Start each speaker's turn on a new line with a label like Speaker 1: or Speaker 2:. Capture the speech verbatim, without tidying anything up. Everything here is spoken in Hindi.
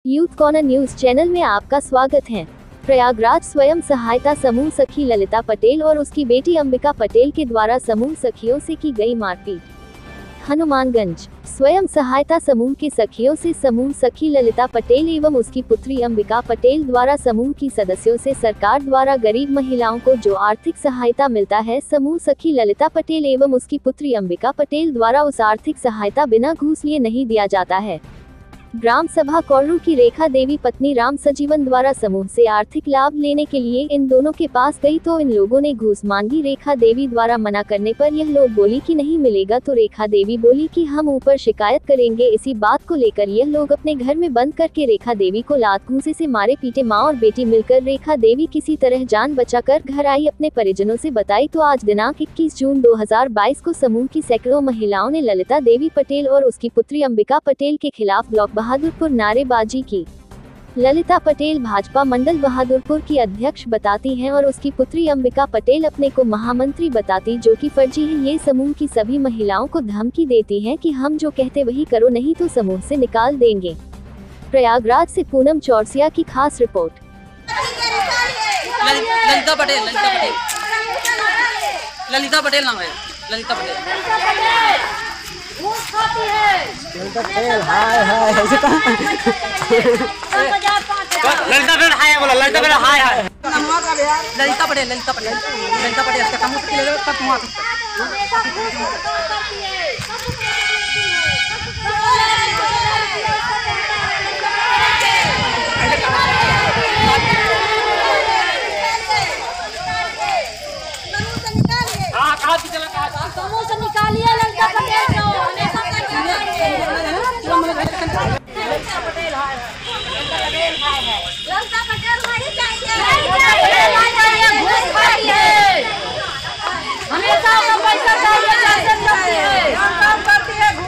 Speaker 1: यूथ कॉर्नर न्यूज चैनल में आपका स्वागत है। प्रयागराज स्वयं सहायता समूह सखी ललिता पटेल और उसकी बेटी अंबिका पटेल के द्वारा समूह सखियों से की गई मारपीट। हनुमानगंज स्वयं सहायता समूह के सखियों से समूह सखी ललिता पटेल एवं उसकी पुत्री अंबिका पटेल द्वारा समूह की सदस्यों से सरकार द्वारा गरीब महिलाओं को जो आर्थिक सहायता मिलता है, समूह सखी ललिता पटेल एवं उसकी पुत्री अंबिका पटेल द्वारा उस आर्थिक सहायता बिना घूस लिए नहीं दिया जाता है। ग्राम सभा कोर्रू की रेखा देवी पत्नी राम सजीवन द्वारा समूह से आर्थिक लाभ लेने के लिए इन दोनों के पास गई तो इन लोगों ने घूस मांगी। रेखा देवी द्वारा मना करने पर यह लोग बोली कि नहीं मिलेगा, तो रेखा देवी बोली कि हम ऊपर शिकायत करेंगे। इसी बात को लेकर यह लोग अपने घर में बंद करके रेखा देवी को लात घूंसे से मारे पीटे। माँ और बेटी मिलकर रेखा देवी किसी तरह जान बचाकर घर आई, अपने परिजनों से बताई तो आज दिनांक इक्कीस जून दो हजार बाईस को समूह की सैकड़ों महिलाओं ने ललिता देवी पटेल और उसकी पुत्री अंबिका पटेल के खिलाफ ब्लॉक बहादुरपुर नारेबाजी की। ललिता पटेल भाजपा मंडल बहादुरपुर की अध्यक्ष बताती हैं और उसकी पुत्री अंबिका पटेल अपने को महामंत्री बताती, जो कि फर्जी है। ये समूह की सभी महिलाओं को धमकी देती हैं कि हम जो कहते वही करो, नहीं तो समूह से निकाल देंगे। प्रयागराज से पूनम चौरसिया की खास रिपोर्ट।
Speaker 2: ललिता पटेल ललिता पटेल ललिता पटेल नाम है। ललिता पटेल
Speaker 3: ललिता पटेल हाय हाय ऐसे कहा
Speaker 4: ललिता पटेल हाय बोला। ललिता पटेल हाय हाय
Speaker 2: ललिता पटेल ललिता पटेल ललिता पटेल इसका काम मुश्किल है तब हुआ।
Speaker 4: हां कहां की चला कहां
Speaker 5: समूह से निकालिए ललिता पटेल को।
Speaker 4: ललिता पटेल हाय
Speaker 5: ललिता पटेल नहीं चाहिए, घूस खाती है, हमेशा पैसा चाहिए, काम करती है।